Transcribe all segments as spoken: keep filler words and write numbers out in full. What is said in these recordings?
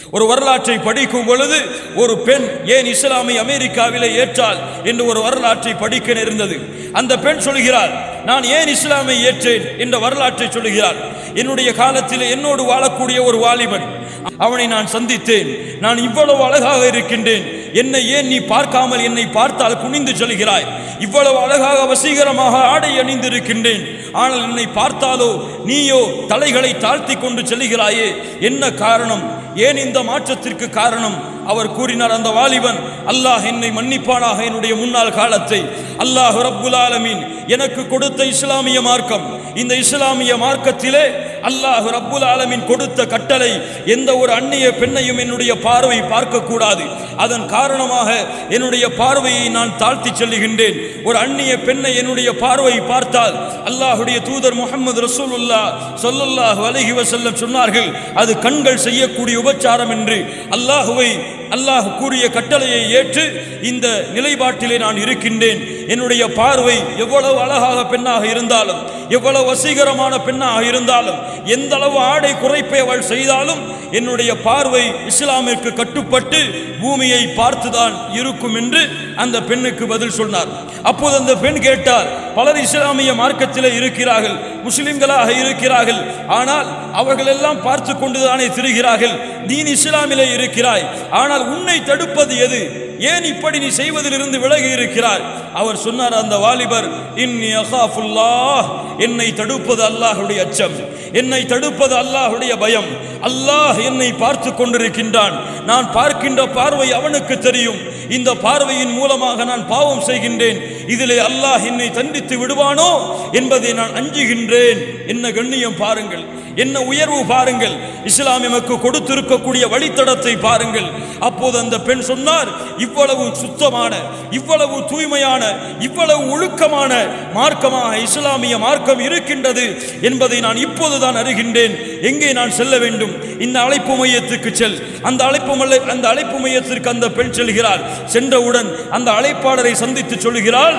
ஒரு வரலாற்றை படிக்கும் பொழுது ஒரு பெண் ஏன் இஸ்லாமை அமெரிக்காவிலே ஏற்றாள் என்று ஒரு வரலாற்றை படிக்க நேர்ந்தது. அந்த பெண் சொல்கிறார், நான் ஏன் இஸ்லாமை ஏற்றேன் என்ற வரலாற்றை சொல்கிறார். என்னுடைய காலத்தில் என்னோடு வாழக்கூடிய ஒரு வாலிபன், அவனை நான் சந்தித்தேன். நான் இவ்வளவு அழகாக இருக்கின்றேன், என்னை ஏன் நீ பார்க்காமல் என்னை பார்த்தால் குனிந்து செல்கிறாய்? இவ்வளவு அழகாக வசீகரமாக ஆடை அணிந்திருக்கின்றேன், ஆனால் என்னை பார்த்தாலோ நீயோ தலைகளை தாழ்த்தி கொண்டு செல்கிறாயே, என்ன காரணம்? ஏன் இந்த மாற்றத்திற்கு காரணம்? அவர் கூறினார், அந்த வாலிபன், அல்லாஹ் என்னை மன்னிப்பானாக, என்னுடைய முன்னாள் காலத்தை அல்லாஹ் ரப்புல் ஆலமீன் எனக்கு கொடுத்த இஸ்லாமிய மார்க்கம், இந்த இஸ்லாமிய மார்க்கத்திலே அல்லாஹ் ரப்புல் ஆலமீன் கொடுத்த கட்டளை, எந்த ஒரு அந்நிய பெண்ணையும் என்னுடைய பார்வை பார்க்க கூடாது. அதன் காரணமாக என்னுடைய பார்வையை நான் தாழ்த்தி செல்லுகின்றேன். ஒரு அந்நிய பெண்ணை என்னுடைய பார்வை பார்த்தால் அல்லாஹுடைய தூதர் முஹம்மது ரசூலுல்லாஹ் ஸல்லல்லாஹு அலைஹி வஸல்லம் சொன்னார்கள், அது கண்கள் செய்யக்கூடிய உபச்சாரம் என்று. அல்லாஹுவை அல்லாஹ் கூறிய கட்டளையை ஏற்று இந்த நிலைப்பாட்டிலே நான் இருக்கின்றேன். என்னுடைய பார்வை எவ்வளவு அழகாக பெண்ணாக இருந்தாலும், எவ்வளவு வசீகரமான பெண்ணாக இருந்தாலும், எந்த அளவு ஆடை குறைப்பை அவள் செய்தாலும் என்னுடைய பார்வை இஸ்லாமிற்கு கட்டுப்பட்டு பூமியை பார்த்துதான் இருக்கும் என்று அந்த பெண்ணுக்கு பதில் சொன்னார். அப்போது அந்த பெண் கேட்டார், பலர் இஸ்லாமிய மார்க்கத்திலே இருக்கிறார்கள், முஸ்லிம்களாக இருக்கிறார்கள், ஆனால் அவர்கள் எல்லாம் பார்த்து கொண்டுதானே திரிகிறார்கள். நீ இஸ்லாமிலே இருக்கிறாய், ஆனால் உன்னை தடுப்பது எது? ஏன் இப்படி நீ செய்வதிலிருந்து விலகி இருக்கிறார்? அவர் சொன்னார், அந்த வாலிபர், இன்னி அகாஃபுல்லாஹ், என்னை தடுப்பது அல்லாஹ்வுடைய அச்சம், என்னை தடுப்பது அல்லாஹ்வுடைய பயம். அல்லாஹ் என்னை பார்த்து கொண்டிருக்கின்றான், நான் பார்க்கின்ற பார்வை அவனுக்கு தெரியும். இந்த பார்வையின் மூலமாக நான் பாவம் செய்கின்றேன், இதிலே அல்லாஹ் என்னை தண்டித்து விடுவானோ என்பதை நான் அஞ்சுகின்றேன். என்ன கண்ணியம் பாருங்கள், என்ன உயர்வு பாருங்கள், இஸ்லாம் எமக்கு கொடுத்திருக்கக்கூடிய வழித்தடத்தை பாருங்கள். அப்போது அந்த பெண் சொன்னார், இவ்வளவு சுத்தமான, இவ்வளவு தூய்மையான, இவ்வளவு ஒழுக்கமான மார்க்கமாக இஸ்லாமிய மார்க்கம் இருக்கின்றது என்பதை நான் இப்போதுதான் அறிகின்றேன். எங்கே நான் செல்ல வேண்டும்? இந்த அழைப்பு மையத்துக்கு செல். அந்த அழைப்பு அந்த அழைப்பு மையத்திற்கு அந்த பெண் செல்கிறாள். சென்றவுடன் அந்த அழைப்பாளரை சந்தித்து சொல்கிறாள்,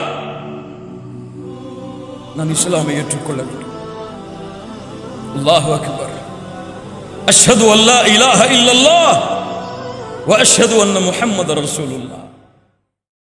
நான் இஸ்லாமை ஏற்றுக்கொள்ள வேண்டும். அல்லாஹு அக்பர், அஷ்ஹது அல்லா இலாஹ இல்லல்லாஹ் வ அஷ்ஹது அன்ன முஹம்மது ரசூலுல்லாஹ்.